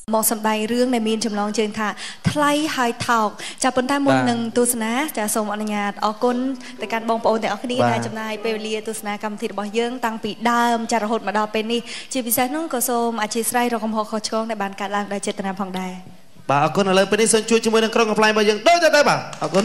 មកសម្ដែងរឿងដែលមានចំណងជើងថាថ្លៃហើយថោកចាប៉ុន្តែមុននឹងទស្សនាចាសូមអនុញ្ញាតអរគុណទៅកាន់បងប្អូនទាំងអស់គ្នាដែលចំណាយពេលវេលាទស្សនាកម្មវិធីរបស់យើងតាំងពីដើមចារហូតមកដល់ពេលនេះជាពិសេសនោះក៏សូមអធិស្ឋានរកកំហុសខុសឆ្គងដែលបានកើតឡើងដោយចេតនាផងដែរបាទអរគុណឥឡូវពេលនេះសូមជួយជាមួយនឹងក្រុមកំ pl របស់យើងដូចទៅបាទអរគុណ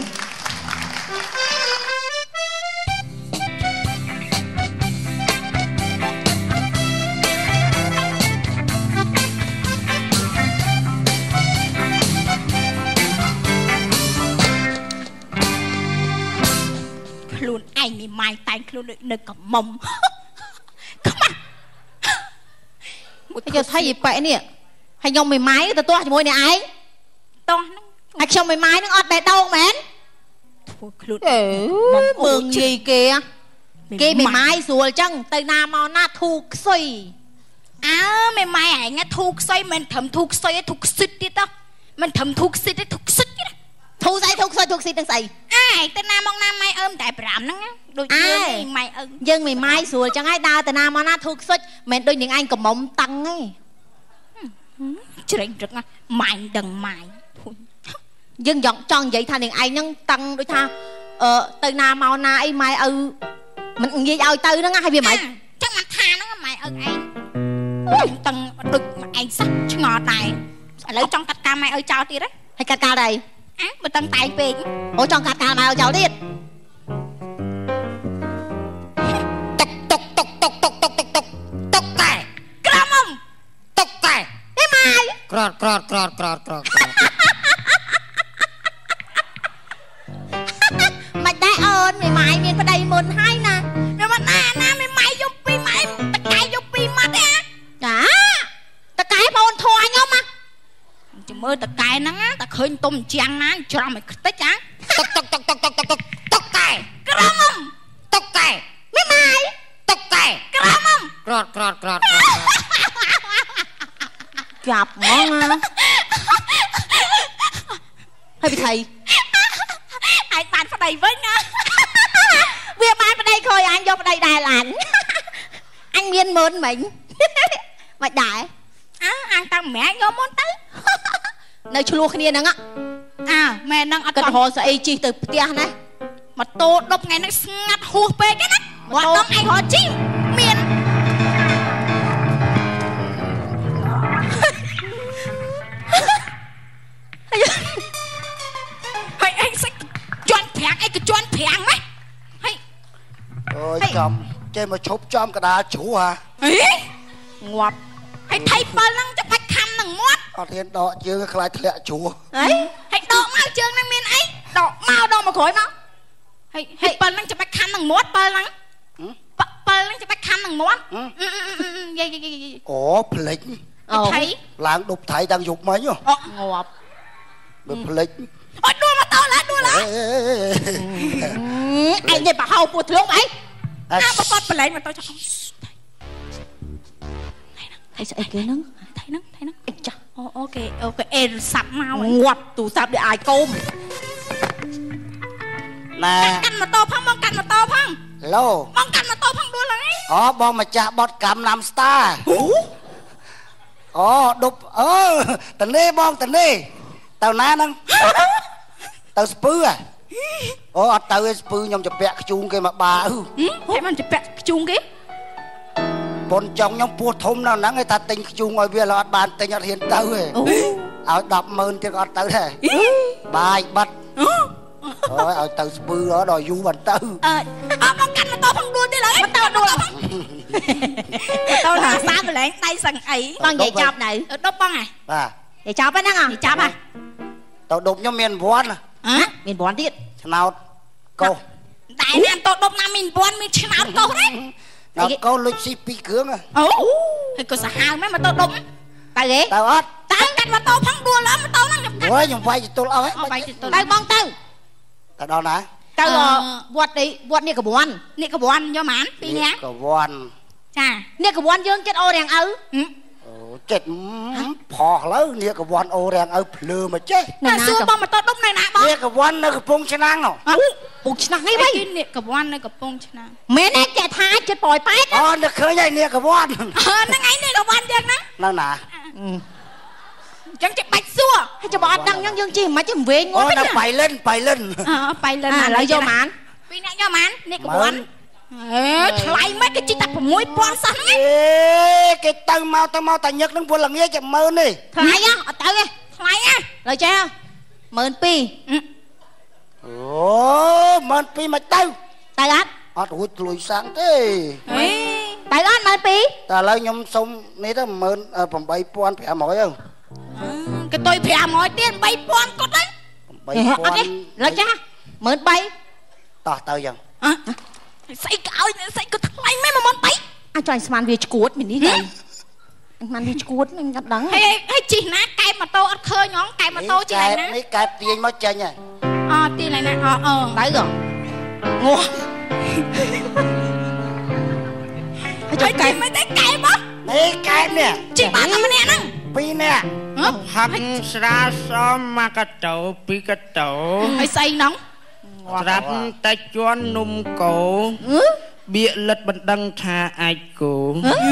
ខ្លួនឯងមីម៉ាយតែងខ្លួននៅកំមុំខ្មាស់មកយកថៃប៉ែនេះហើយខ្ញុំមីម៉ាយទៅទាស់ជាមួយនេះឯងទាស់ហ្នឹងហើយខ្ញុំមីម៉ាយហ្នឹងអត់បេះដូងមែនធ្វើខ្លួនមើងងាយគេមីម៉ាយស្រួលចឹងទៅណាមកណាធូខ្សុយអើមីម៉ាយឯងធូខ្សុយមិនត្រឹមធូខ្សុយទេធូខ្សិតទៀតទៅមិនត្រឹមធូខ្សិតទេធូខ្សិតទៀតធូស្អីធូខ្សុយធូខ្សិតនឹងស្អីឯងទៅណាមកណាម៉ែអើមតែ5ហ្នឹងដូចយើងម៉ែអើយើងមីម៉ាយស្រួលចឹងហើយដើរទៅណាមកណាធូខ្សុយមិនដូចនាងឯងកំមុំតឹងទេជ្រេញរឹកម៉ែដឹងម៉ែយើងចង់និយាយថានាងឯងហ្នឹងតឹងដូចថាទៅណាមកណាអីម៉ែឪមិនងាយឲ្យទៅហ្នឹងហើយវាមិនចឹងមកថាហ្នឹងម៉ែឪឯងតឹងដូចឯងសោះឆ្ងល់ដែរឥឡូវចង់កាត់ការម៉ែឪចោលទៀតហើយកាត់ការដែរបើតឹងតែងពេកអូចង់កាត់ការម៉ែឪចោលទៀតតុកតែក្រមុំតុកតែអីម៉ែក្រត់មិនដែរអូនមីម៉ាយមានប្តីមុនហើយណាវាមិនណាមីម៉ាយយំពីម៉ែតកែយំពីម៉ាត់ទេចាតកែបងធွာខ្ញុំណាចាំមើលតកែហ្នឹងតែឃើញទុំជាងណាច្រំឲ្យខ្ទេចអាតុកតែក្រមុំតុកតែមីម៉ាយតុកតែក្រមុំក្រត់ចាប់ហ្មងហើយពីថៃឯងបានប្តីវិញណាវាបានប្តីខ້ອຍអញយកប្តីដែរឡានអញមានមុនមិញមិនដែរអញតាំងម៉ែយកមុនទៅនៅឆ្លោះគ្នាហ្នឹងម៉ែហ្នឹងអត់គាត់រហស្អីជីទៅផ្ទះណាម៉ូតូដប់ថ្ងៃហ្នឹងស្ងាត់ហួសពេកណាម៉ូតូឯងរត់ជីមានហើយឯងសិចជន់ប្រាំងអីក៏ជន់ប្រាំងម៉េចហើយអូយចំចេះមកឈប់ចំកដាលជ្រោះងាប់ហើយថៃ7ហ្នឹងច្បាច់ខំនឹងមាត់អត់ហ៊ានដកជើងខ្លាចធ្លាក់ជ្រោះហើយដកមកជើងហ្នឹងមានអីដកមកក្រោយមកហើយ7ហ្នឹងច្បាច់ខំនឹងមាត់7ហ្នឹង7ហ្នឹងច្បាច់ខំនឹងមាត់យាយអូផ្លេចថៃឡើងដប់ថៃតាំងយប់មិញងាប់បើផ្លេចអត់ដួលម៉ូតូឡើយដួលឡើយឯងនិយាយបោហៅពោះធ្លុងអីបបត់ប្រឡែងម៉ូតូចុះថៃស្អីគេហ្នឹងថៃហ្នឹងអីចាស់អូខេអេសាប់មកងាប់ទូសាប់ដូចអាយកូមណែកាន់ម៉ូតូផងបងកាន់ម៉ូតូផងឡូបងកាន់ម៉ូតូផងដួលហ្នឹងអូបងម្ចាស់បត់កម្មណាំស្តាអូដប់តនេបងតនេទៅណាហ្នឹងទៅស្ពឺអូអត់ទៅឯស្ពឺខ្ញុំជពាក់ខ្ជូងគេមកបាហើយមិនជពាក់ខ្ជូងគេប៉ុនចង់ខ្ញុំពោះធំនៅហ្នឹងឯថាទិញខ្ជូងឲ្យវាអត់បានទិញអត់ហ៊ានទៅឯឲ្យ 100000 ទៀតអត់ទៅដែរបាយបាត់អូយឲ្យទៅស្ពឺដល់យូរបានទៅបងកាន់ម៉ូតូផងដួលទៀតហើយម៉ូតូដួលផងម៉ូតូថាសាកន្លែងដៃសឹងអីបងនិយាយចាប់នៅដប់បងហ៎បាទនិយាយចាប់ហ្នឹងនិយាយចាប់ហ៎ទៅដប់ខ្ញុំមានវ័នមានវ័នទៀតឆ្នោតកោសតែណាទៅដប់ណាមានវ័នមានឆ្នោតកោសទេដល់កោសលុយស៊ី2គ្រឿងអូហើយក៏សាហាវមែនមកទៅដប់ទៅគេទៅអត់តែកាត់ម៉ូតូផងដួលម៉ូតូហ្នឹងខ្ញុំកាត់អូយខ្ញុំវាយទល់អស់ហើយវាយទល់ទៅបងទៅដល់ណាទៅវត្តនេះកវ័នយកហ្មង2នាក់កវ័នចានេះកវ័នយើងចិត្តអូរាំងឪចិត្តផោះលើនេះកវ័នអូរាំងឪភ្លើមកចេះណាសួរបងម៉ូតូដុំនៅណាបងនេះកវ័ននៅកំពង់ឆ្នាំងពងឆ្នាំងអីវិញនេះកវ័ននៅកំពង់ឆ្នាំងមែនទេចេះថាចិត្តប៉យប៉ែតអូនឹកឃើញហើយនេះកវ័នហ្នឹងឯងនេះកវ័នយើងហ្នឹងនៅណាចឹងចេះបាច់សួរហើយចាំអត់ដឹងចឹងយើងជិះមិនចឹងវិញងត់ទេបៃលិនបៃលិនឥឡូវយកប៉ុន្មានពីរអ្នកយកប៉ុន្មាននេះកបួនថ្លៃមិនគេជីតែ6000សោះហ្នឹងគេទៅមកតាញឹកនឹងពលល្ងាច10000នេះថ្លៃអត់ទៅទេថ្លៃឡើយចេះ12000 អូ12000មិនទៅទៅអត់រួចលួយសាំងទេទៅអត់12000 តែឥឡូវខ្ញុំសុំនេះទៅ18500ទៅគេទុយ500ទៀត3000គាត់ទៅ 3000 អត់ទេឡើយចា13000 តោះទៅយ៉ាងស្អីក៏ឲ្យស្អីក៏ថ្លៃមែន10000 អាចឲ្យស្មានវាឈួតមីនេះទៅស្មានវាឈួតខ្ញុំអត់ដឹងហើយជិះណាកែបម៉ូតូអត់ឃើញហងកែបម៉ូតូជិះណានេះកែបទាញមកចេញហើយទាញឡើងណាទៅក៏ងោះហើយកែបមិនទៅកែបនេះកែបនេះជិះបានតែម្នាក់ហ្នឹង 2នាក់ហាក់ស្រាសមមកកតោពីកតោហើយស្អីហ្នឹងស្រាប់តែជន់នំកោបៀកលិតបណ្ដឹងថាអាចគោ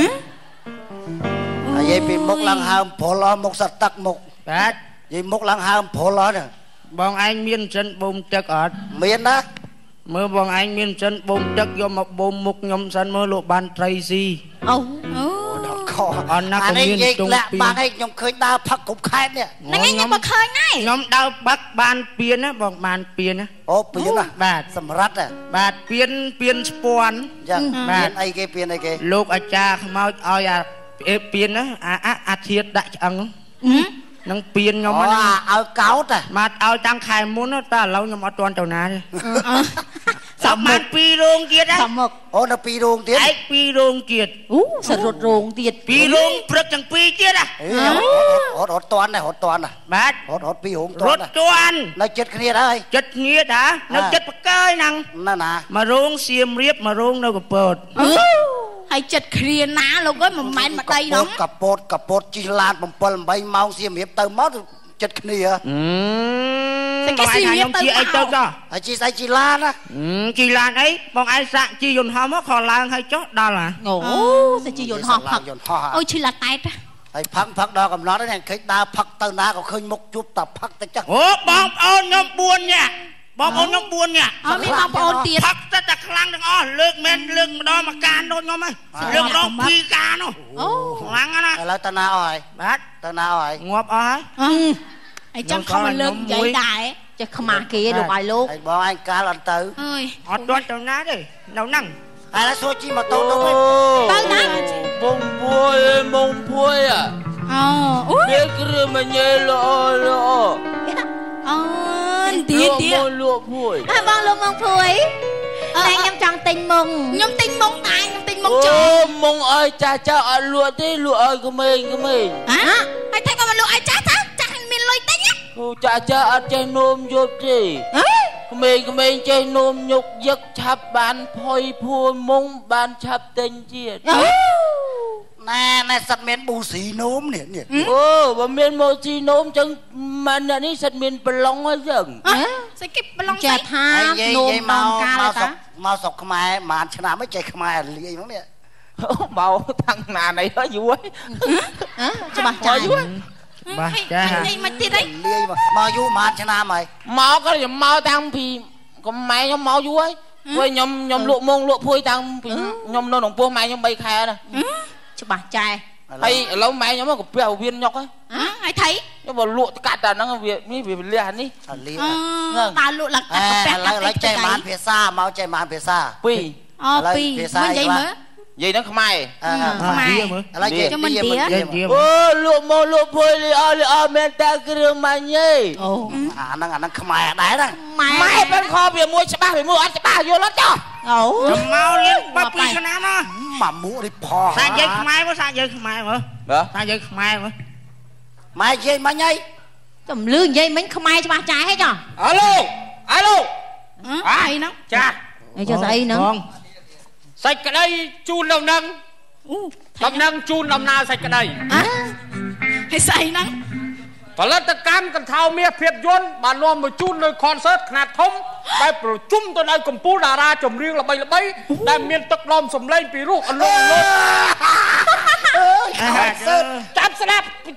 និយាយពីមុខឡើងហើមព្រុលមុខសទឹកមុខបាទនិយាយមុខឡើងហើមព្រុលអត់បងឯងមានចិនបូមទឹកអត់មានណាមើលបងឯងមានចិនបូមទឹកយកមកបូមមុខខ្ញុំសិនមើលលោកបានត្រីស៊ីអូដល់ខអត់ណាក៏មានទងពីបាក់ឯងខ្ញុំឃើញដើរផឹកគ្រប់ខេត្តនេះហ្នឹងខ្ញុំមកឃើញដែរខ្ញុំដើរបាក់បានពៀនណាបងបានពៀនណាអូពៀនណាបាទសម្រាប់បាទពៀនស្ពាន់ចឹងពៀនអីគេពៀនអីគេលោកអាចារ្យខ្មោចឲ្យអាពៀនណាអាធាតដាក់ឆ្អឹងនឹងពៀនខ្ញុំហ្នឹងឲ្យកោតមកឲ្យតាំងខែមុនតែឥឡូវខ្ញុំអត់ទាន់ទៅណាទេសាប់បាន2រោងទៀតហ៎អូនៅ2រោងទៀតឯក2រោងទៀតសរុបរោងទៀត 2រោងព្រឹកទាំង2ទៀតហ៎រត់តាន់ដែររត់តាន់បាទរត់2រោងតាន់រត់តាន់នៅចិត្តគ្នាហើយចិត្តគ្នាតានៅចិត្តបកើយហ្នឹងណាមករោងសៀមរាបមករោងនៅកពតហើយចិត្តគ្រាណាលោកអើយមិនមែនមកដីហ្នឹងកពតជីឡាន7 8ម៉ោងសៀមរាបទៅមកចិត្តគ្នាគេសៀមរាបទៅអីទៅចុះហើយជីស្អីជីឡានណាជីឡានអីបងឯងសាក់ជីយន្តហោះមកខឡើងហើយចុះដល់ហ៎អូសាជីយន្តហោះផឹកអូឈឺឡាតែតហើយផឹកដល់កំណត់ហ្នឹងឃើញដើរផឹកទៅណាក៏ឃើញមុខជួបតែផឹកទៅចឹងអូបងប្អូនខ្ញុំ4នាក់បងប្អូនខ្ញុំ4នាក់មានបងប្អូនទៀតផឹកតែខ្លាំងទាំងអស់លើកមែនលើកម្ដងមកការដូចខ្ញុំហ្នឹងលើកម្ដង2ការនោះអូខ្លាំងណាស់ឥឡូវទៅណាអស់ហើយបាទទៅណាអស់ហើយងាប់អស់ហើយអីចឹងខំមកលើកនិយាយដែរចេះខ្មាស់គេលោកឲ្យលោកហើយបងឯងកាលអត់ទៅអើយអត់ទាន់ទៅណាទេនៅហ្នឹងហើយសួរជីម៉ូតូទៅទៅណាបងពួយមកពួយអូវាគ្រឿងមញ៉េល្អអូទៀតលក់ពួយបងលក់មកពួយតែខ្ញុំចង់ទិញមុងខ្ញុំទិញមុងដែរខ្ញុំទិញមុងចូលមុងឲ្យចាអត់លក់ទេលក់ឲ្យក្មេងហើយតែក៏មកលក់ឲ្យចាមានលុយទិញអូចាអត់ចេះនោមយប់ទេក្មេងចេះនោមញុកយឹកឆាប់បានផុយភួរមុងបានឆាប់ទិញទៀតណែសិតមានប៊ូស៊ីនោមនេះអូបើមានម៉ូស៊ីនោមចឹងម៉ាននេះសិតមានប្រឡងហើយចឹងស្អីគេប្រឡងចាថានោមបងកាលតាមកស្រុកខ្មែរប្រហែលឆ្នាំមិនចេះខ្មែរលាយហ្នឹងនេះមកតាំងណាណៃហើយយូរច្បាស់ចាយូរបាទចានិយាយមកទៀតអីលាយមកយូរប្រហែលឆ្នាំហើយមកក៏ខ្ញុំមកតាំងពីខ្មែរខ្ញុំមកយូរហើយព្រោះខ្ញុំលក់មុងលក់ភួយតាំងពីខ្ញុំនៅក្នុងពោះម៉ែខ្ញុំ3ខែណាច្បាស់ចែហើយឥឡូវម៉ែខ្ញុំក៏ពាក់វៀនញុកហើយថៃខ្ញុំមកលក់កាត់តែហ្នឹងវាលះនេះលាដើរលក់ឡើងកាត់កាប៉ែឥឡូវចេះបានភាសាមកចេះបានភាសា 2 អូ2 ភាសានិយាយមើលនិយាយហ្នឹងខ្មែរមើលឥឡូវនិយាយអូលក់មកលក់ភួយល្អមែនតាគ្រឿងម៉ាញ់អូអាហ្នឹងខ្មែរដែរហ្នឹងម៉ែមិនខវាមួយច្បាស់វាមួយអត់ច្បាស់យល់អត់ចុះអូមកលៀនបាត់2ឆ្នាំមកមួកនេះផសាច់យើងខ្មែរមើលសាច់យើងខ្មែរមើលសាច់យើងខ្មែរមើលម៉ែនិយាយមិញអីចំលឺនិយាយមិញខ្មែរច្បាស់ចាស់ហេចុះអឡូអីហ្នឹងចាអីចុះស្អីហ្នឹងសាច់ក្តីជូនដំណឹងជូនដំណើរសាច់ក្តីហើយស្អីហ្នឹងផលិតកម្មកន្ធៅមាសភាពយន្តបាននាំមកជូននៅខនសឺតខ្នាតធំដែលប្រជុំទៅដោយកម្ពុជាតារាចម្រៀងល្បីដែលមានទឹកដមសម្លេងពីរោះអលងលោកខនសឺតចាប់ស្ដាប់ពិ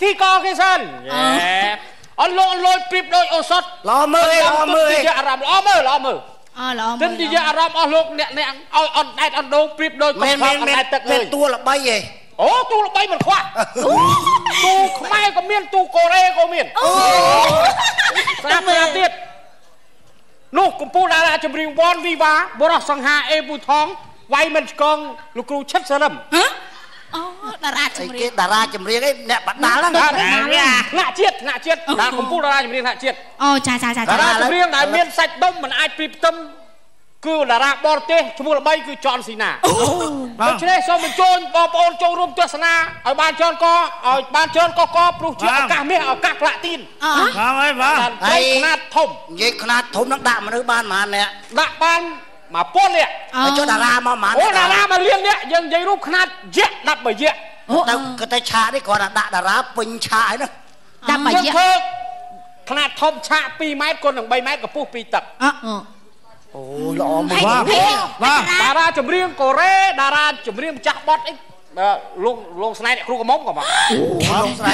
គីកគេសិនអត់លោកលយព្រៀបដោយអូសតល្អមើលអារម្មណ៍ល្អមើលល្អមើលល្អទិនទីអារម្មណ៍អស់លោកអ្នកឲ្យអត់ដែតអត់ដូងព្រៀបដោយកុំខ្វះអត់ដែតទឹកលើតួល្បីឯងអូទូល្បីមិនខ្វះទូខ្មែរក៏មានទូកូរ៉េក៏មានស្រាប់ស្រាប់ទៀតនោះកំពូលតារាចម្រៀងវ៉នវីវ៉ាបរោះសង្ហាអេពូថងវាយមិនឆ្កងលោកគ្រូឈិតសរឹមអូតារាចម្រៀងគេតារាចម្រៀងឯងអ្នកបដាល់ហ្នឹងថ្នាក់ជាតិតាកំពូលតារាចម្រៀងថ្នាក់ជាតិអូចាតារាចម្រៀងដែលមានសាច់ដុំមិនអាចព្រៀបផ្ទឹមគឺតារាបរទេសឈ្មោះល្បីគឺចនស៊ីណាដូច្នេះសូមបញ្ជូនបងប្អូនចូលរួមទស្សនាឲ្យបានច្រើនកព្រោះជាឱកាសមាសឱកាសផ្លាក់ទីនបាទហើយខ្នាតធំនិយាយខ្នាតធំនឹងដាក់មនុស្សបានប៉ុន្មានអ្នកដាក់បាន1000នាក់ហើយចុះតារាមកប៉ុន្មានអូតារាមកលៀននាក់យើងនិយាយរូបខ្នាតយៈ13យៈទៅឆាកនេះគ្រាន់តែដាក់តារាពេញឆាកហ្នឹង 13យៈធ្វើខ្នាតធំឆាក2ម៉ែត្រគុណនឹង3ម៉ែត្រកម្ពស់2ទឹកអូល្អមើលតារាចម្រៀងកូរ៉េតារាចម្រៀងម្ចាស់បទអីលោកស្នែអ្នកគ្រូកំមុំក៏មកលោកស្នែ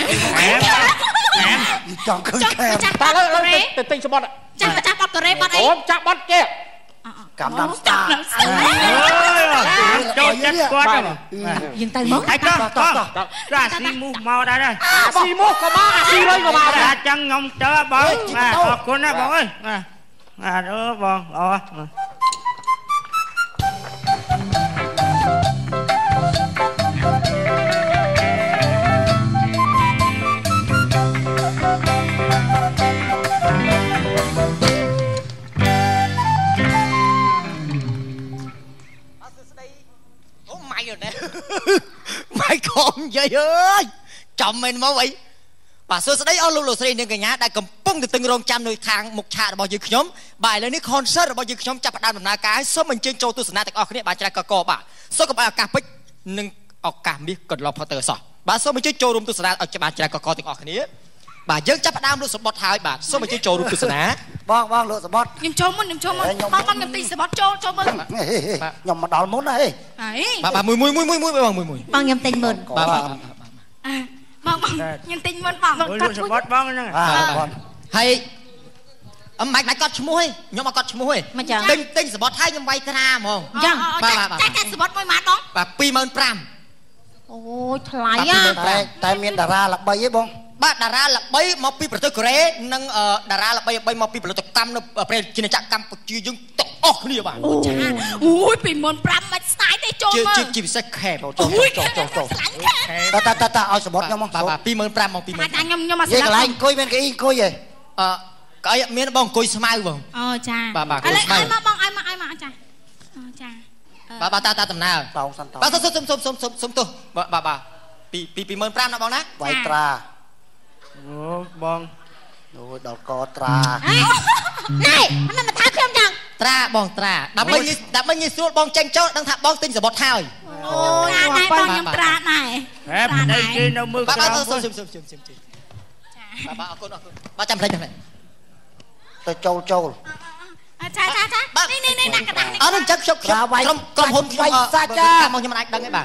ចង់ឃើញខែតើទៅទិញស្បត់ចាស់ម្ចាស់បទកូរ៉េបទអីអូចាស់បទគេកំដាំស្តាចូលចិត្តគាត់យើងទៅមកហើយតោះស៊ីមូសមកដែរស៊ីមូសក៏មកស៊ីរុយក៏មកដែរអញ្ចឹងខ្ញុំទៅបងបាទអរគុណណាបងអើយបាទបងអូម៉ៃខំយាយអើយចំមែនមកអីបាទសួស្តីអស់លោកស្រីនាងកញ្ញាដែលកំពុងទៅរងចាំនៅខាងមុខឆាករបស់យើងខ្ញុំបាទឥឡូវនេះ concert របស់យើងខ្ញុំចាប់ផ្ដើមដំណើរការហើយសូមអញ្ជើញចូលទស្សនាទាំងអស់គ្នាបាទច្រើនកកបាទសូមកុំឲ្យឱកាសពេជ្រនិងឱកាសមាសកន្លងផុតទៅសោះបាទសូមអញ្ជើញចូលរួមទស្សនាឲ្យច្បាស់ច្រើនកកទាំងអស់គ្នាបាទយើងចាប់ផ្ដើមលោកសបុតហើយបាទសូមអញ្ជើញចូលរួមទស្សនាបងលោកសបុតខ្ញុំចូលមុនបងខ្ញុំទីសបុតចូលមុនខ្ញុំមកដល់មុនហើយបាទមួយបងខ្ញុំទិញមុនបាទបងខ្ញុំទិញមុនបងគាត់សបុតបងហ្នឹងហើយអមបាច់កត់ឈ្មោះឯងខ្ញុំអត់កត់ឈ្មោះឯងទិញសបុតហើយខ្ញុំវាយត្រាហ្មងអញ្ចឹងចាសបុតមួយម៉ាត់បងបាទ25000 អូយថ្លៃតែមានតារាល្បីឯងបងបាទតារាល្បីមកពីប្រទេសកូរ៉េនិងតារាល្បីមកពីផលិតកម្មនៅប្រទេសជាណាចក្រកម្ពុជាយើងទាំងអស់គ្នាបាទអូចាអូយ25000មិនស្ដាយទេចូលមើលជាពិសេសខែបងចូលតើឲ្យសបុតខ្ញុំមកបាទ25000មក25000 ខ្ញុំមកស្ដាប់កន្លែងអង្គុយមានកៅអីអង្គុយឯងកៅអីមានបងអង្គុយស្មៅបងអូចាបាទឥឡូវឲ្យមកបងឲ្យមកចាអូចាបាទតាដំណើរបាទសុំទោសបាទពី25000ណាបងណាវាយត្រាអូបងអូដល់កត្រាណែមិនមកថាខ្ញុំចឹងត្រាបងត្រាដើម្បីងាយស្រួលបងចេញចូលដឹងថាបងទិញសបុតហើយអូយបងខ្ញុំត្រាដែរប្តីគេនៅមើលក្រៅបាទសុំចាបាទអរគុណបាទចាំផ្លេចទៅចូលចានេះដាក់កណ្ដាស់នេះអត់នឹងចឹងខ្ញុំក្រុមហ៊ុនខ្ញុំសាច់ចាមកខ្ញុំអាចដឹងទេបាទ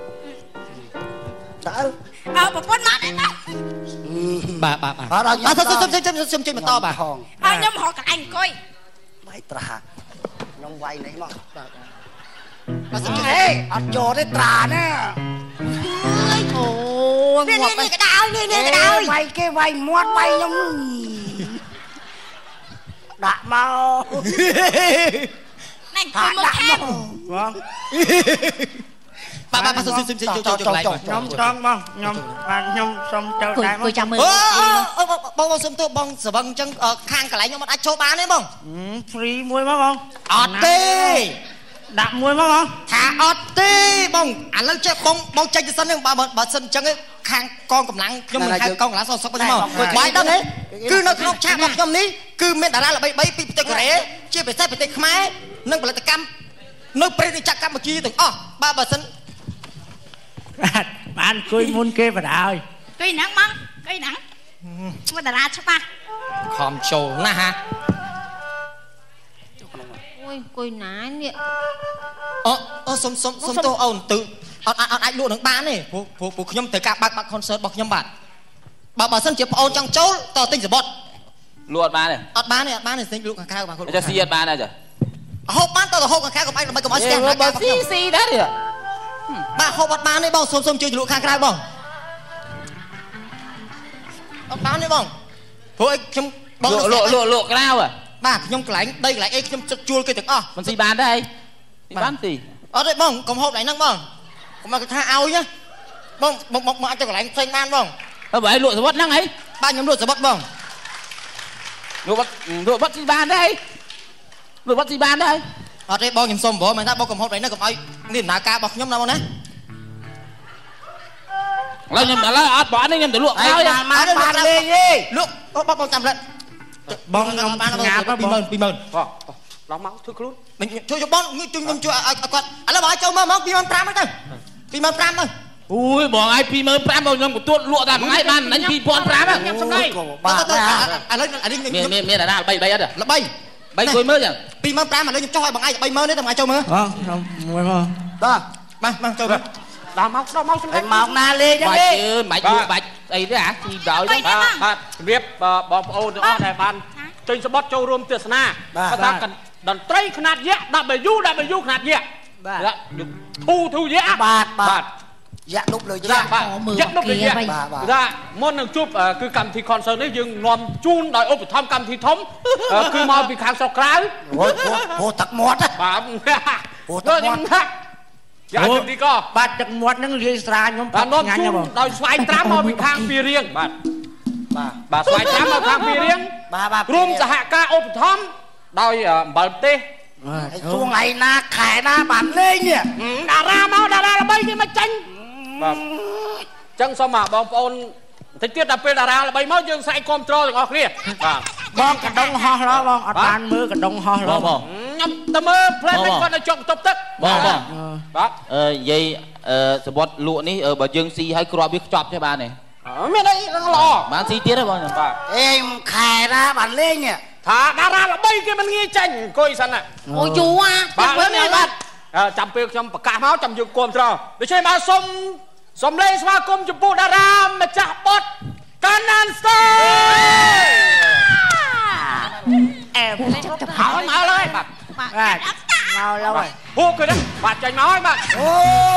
ដើប្រពន្ធមកទេបាទសុំជួយបន្តបាទខ្ញុំហៅកន្លែងអង្គុយវាយត្រាខ្ញុំវាយនេះមកបាទសុំជួយអត់ចូលទេត្រាណាអូនេះកដៅវាយគេវាយមាត់វាយខ្ញុំដាក់មកណែអង្គុយមកថែមបងបាទសុំចូលកន្លែងខ្ញុំត្រង់បងខ្ញុំសុំចូលដែរមកចាំមើលបងសុំទោសបងស្វឹងអញ្ចឹងខាងកន្លែងខ្ញុំអត់អាចចូលបានទេបង free មួយមកបងអត់ទេដាក់មួយមកបងថាអត់ទេបងឥឡូវចេះបងចេញទៅសិនហ្នឹងបើសិនអញ្ចឹងខាងកងកម្លាំងខ្ញុំហៅកងកម្លាំងសុកខ្ញុំមកបាយដល់ទេគឺនៅក្នុងឆាករបស់ខ្ញុំនេះគឺមានតារាល្បីៗពីប្រទេសកូរ៉េជាពិសេសប្រទេសខ្មែរនិងផលិតកម្មនៅប្រទេសចក្រកម្ពុជាទាំងអស់បើសិនបានអង្គុយមុនគេបណ្ដោយគីហ្នឹងបងគីហ្នឹងមកតារាច្បាស់ខំចូលណាស់ហាអូយអង្គុយណានេះអូសុំទោសអូនទៅអត់អាចលក់នឹងបានទេព្រោះខ្ញុំត្រូវការបើក concert របស់ខ្ញុំបាទបើសិនជាប្អូនចង់ចូលតទិញសបុតលក់អត់បានទេអត់បានទេទិញលក់ខាងក្រៅបានគាត់ចាស៊ីអត់បានទេចាហូបបានតើហូបខាងក្រៅកុំអីដើម្បីកុំឲ្យស្ទះណាការស៊ីដែរបាទហូបអត់បានទេបងសុំជួយលក់ខាងក្រៅបងអត់បានទេបងព្រោះខ្ញុំបងលក់ក្រៅបាទខ្ញុំកន្លែងដីកន្លែងអីខ្ញុំជួលគេទាំងអស់មិនស៊ីបានទេស៊ីបានទីអត់ទេបងកុំហូបកន្លែងហ្នឹងបងកុំមកថាឲ្យណាបងអាចទៅកន្លែងផ្សេងបានបងបើឲ្យលក់សវត្តហ្នឹងអីបាទខ្ញុំលក់សវត្តបងលក់វត្តស៊ីបានទេលក់វត្តស៊ីបានទេអត់ទេបងខ្ញុំសុំបងមិនថាបងកុំហូបកន្លែងហ្នឹងកុំឲ្យនេះដំណើរការរបស់ខ្ញុំណាបងណាឥឡូវអត់បងនេះខ្ញុំទៅលក់ក្រោយបានលេងទេលក់បងចាំលិតបងខ្ញុំបាន20000 ឡងមកធ្វើខ្លួនជួយបងជួយខ្ញុំជួយឲ្យគាត់ឥឡូវបងឲ្យចូលមក25000ទៅ25000ទៅអូយបងឲ្យ25000បងខ្ញុំទទួលលក់តែមួយថ្ងៃបានមិញ2500 ខ្ញុំសំដីបាទឥឡូវអានេះមានតារាល្បីអត់ល្បី 3គួយមើលចឹង 25000ឥឡូវខ្ញុំចុះឲ្យបងឯង30000ទេតែបងឯងចូលមើលខ្ញុំមួយមកចូលមើលដល់មកសំដីមកណាលេងទេបាច់លក់បាច់អីទេអាទីដោយបាទជំរាបបងប្អូនទាំងអស់ដែលបានចេញសបុតចូលរួមទស្សនាបាទតន្ត្រីខ្នាតយក្ស W ខ្នាតយក្សបាទធូយក្សបាទយក្សដប់លើយក្សយក្សដប់លើយក្សបាទមុននឹងជួបគឺកម្មវិធី concert នេះយើងនាំជូនដោយឧបត្ថម្ភកម្មវិធីធំគឺមកពីខាងស្រុកក្រៅហូរទឹកមាត់បាទហូរទឹកមាត់យ៉ាជិះទីក៏បាទទឹកមាត់ហ្នឹងរាយស្រាខ្ញុំបាទនាំជូនដោយស្វែងត្រាំមកពីខាងពីរៀងបាទស្វែងត្រាំមកខាងពីរៀងបាទរួមសហការឧបត្ថម្ភដោយអំបិលទេសជួងថ្ងៃណាខែណាបានលេងនេះតារាមកតារាល្បីគេមកចាញ់បាទអញ្ចឹងសូមបងប្អូនបន្តិចទៀតដល់ពេលតារាល្បីមកយើងស្រែកគាំទ្រទាំងអស់គ្នាបាទបងកណ្ដុងហោះឡបងអត់បានមើលកណ្ដុងហោះឡបងខ្ញុំទៅមើលផ្លែនេះគាត់នៅជាប់បន្ទប់ទឹកបងបាទនិយាយសបុតលក់នេះបើយើងស៊ីឲ្យគ្រាប់វាខ្ចប់ទេបានទេមានអីល្អបានស៊ីទៀតទេបងបាទអេខែណាបានលេងថាតារាល្បីគេមិនងាយចាញ់អង្គុយសិនណាអូយូបាទនេះបាទចាំពេលខ្ញុំប្រកាសមកចាំយើងគាំទ្រដូច្នេះបាទសូមលេងស្វាគមន៍ចំពោះតារាម្ចាស់បទកាណានស្ទើហើយមកហើយបាទមកហើយអូគឺណាបាទចាញ់មកហើយបាទអូ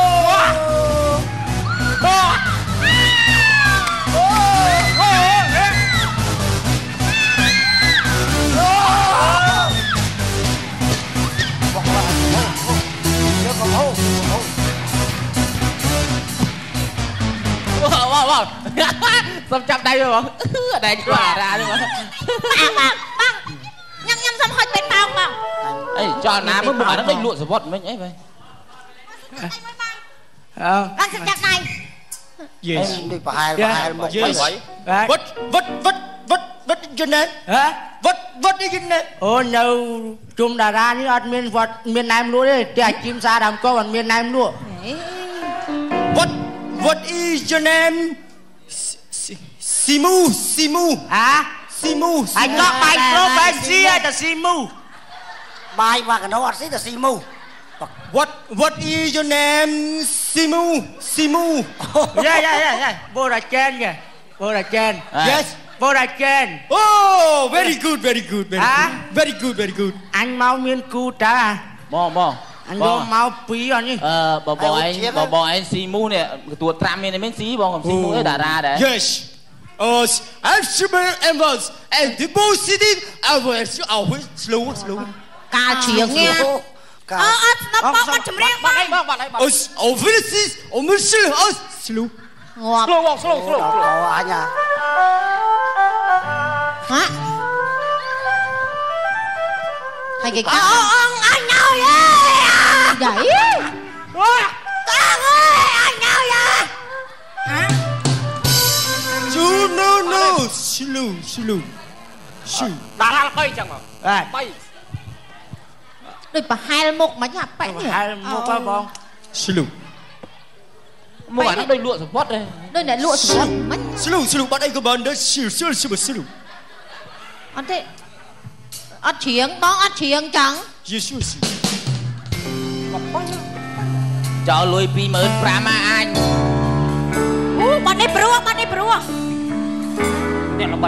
សុំចាប់ដៃមើលបងដៃគាត់អារ៉ាទេបងញ៉ាំសុំហុចពេញប៉ោងបងអីចោលណាមើលអានោះដូចលក់សវត្តមិញអីបែឡើងសុំចាប់ដៃនេះប្រហែលមកវត្តយន្តវត្តយន្តអូនៅជុំតារានេះអត់មានវត្តមានណែមលក់ទេតែអាជីមសាដើមកអត់មានណែមលក់What is your name? Simu. Simu. I got my profile here, the Simu. Bài và cái nó sẽ là Simu. What is your name? Simu. Yeah. Borachen. Yes, Borachen. Oh, very good. Very good. Anh mau miên cu ta. Bon. Anh vô mau phí rồi nhỉ? Bọn anh xì mu nè, tuột tram bên này mình xí bọn xì mu ấy đã ra đấy. Yes. I'm super ambulance and the positive I will slow. Ca chuyện nghe. Nó bóc con chùm riêng bạn ấy. Overseas, slow. Slow anh à. Hả? Hay cái anh ơi vậy con ơi anh ơi hả no slow đã ra bay chẳng mà bay đôi bà hai một mà nhặt bánh nhỉ hai một ba bông slow một bạn nó đôi lụa support đây đôi này lụa support slow bạn ấy có bạn đó slow anh thế ăn chuyện chẳng cho lui 25,000 mà anh bạn ấy bro 3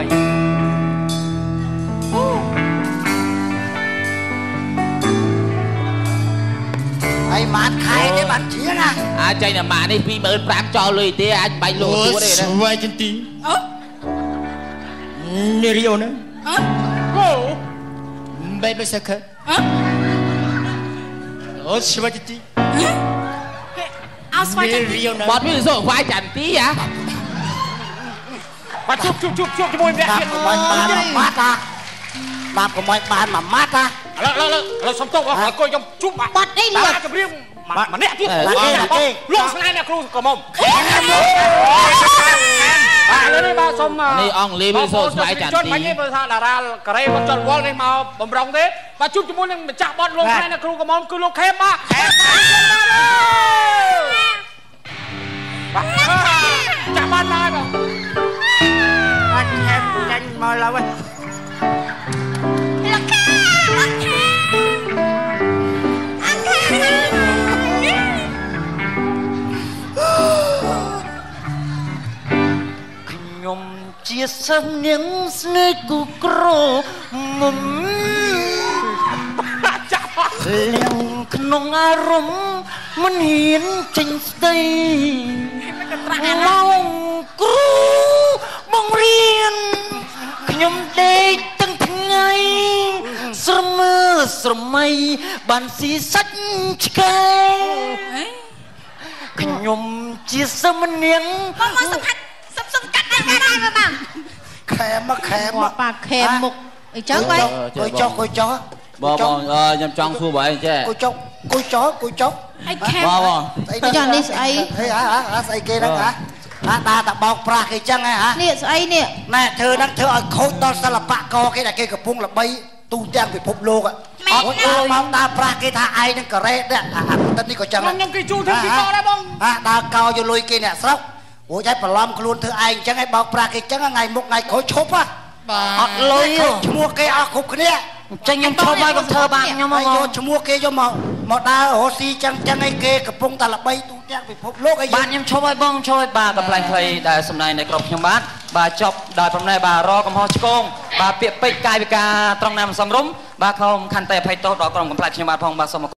ai mát khai đấy bạn chiến à chạy là mà đi phi mượn 5 cho lười tía anh bay lùa xuống đây đó vay chân tí nè riêu nữa bay bay sao khơi vay chân tí bọt mới rồi vai chẳng tí à mà chụp cho môi mẹ đạp của mọi bàn mà mát à đạp của mọi bàn mà mát à rồi xong tông hỏi coi trong chụp mà bọt đi luôn cái riêng mà nè chứ lộn sang này nè kêu cầm mông lên ba xong này ông lê mới rồi vai chẳng tí bánh ấy là ra cái này còn chọn wall này mà bầm rong thế và chụp cho môi lên chạm bọt lộn sang này nè kêu cầm mông cứ lộn khem ba chạm bọt lại mà anh em tranh mời lâu ấy nhom chia sớm những nơi cụ cro ngum liền nông arom mình hiến trình tây mong cru bong riêng nhom đây từng ngày sớm mây bàn xì sách cái nhom chia sớm những sắp cắt anh ra đây mà bà khém mà bà khém mục ấy chớ vậy coi chó bò nhầm trong xua bởi chứ coi chó anh khém bò tôi chọn đi ấy thấy hả xây kia đó hả ta bọc pra cái chân ấy hả nè ấy nè nè thưa ở khối to sao là bạc co cái này kia gặp phun là bay tu trang bị phục lô ạ mong ta pra cái tha ai đang cờ rét đấy tên đi coi chân mong cái chu thêm cái co đấy bông ta cao vô lùi kia nè sốc ủa trái bà lom luôn thưa ai chẳng ai bọc pra cái chân ngày một ngày khối chốp á lôi mua cái khúc cái này tranh nhom cho bay con thơ bạn nhom vô mua cái vô mà ta oxy chân ai kia gặp phun ta là bay tu trang bị phục lô cái gì bạn nhom cho bay bong cho bàกับ Thlayដែលសំណាញ់នៅក្រុមខ្ញុំបាទបាទចប់ដោយព្រមណែបាទរកកំហុសឆ្គងបាទពាក្យពេចន៍កាយវិការត្រង់ណាមិនសមរម្យបាទខ្ញុំខន្តីអភ័យទោសដល់ក្រុមកំ pl ខ្ញុំបាទផងបាទសូម